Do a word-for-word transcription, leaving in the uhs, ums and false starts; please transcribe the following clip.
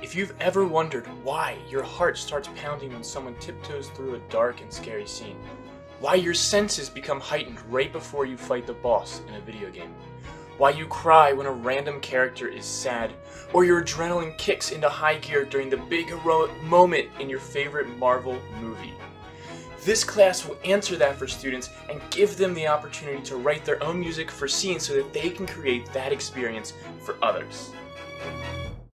If you've ever wondered why your heart starts pounding when someone tiptoes through a dark and scary scene, why your senses become heightened right before you fight the boss in a video game, why you cry when a random character is sad, or your adrenaline kicks into high gear during the big heroic moment in your favorite Marvel movie. This class will answer that for students and give them the opportunity to write their own music for scenes so that they can create that experience for others.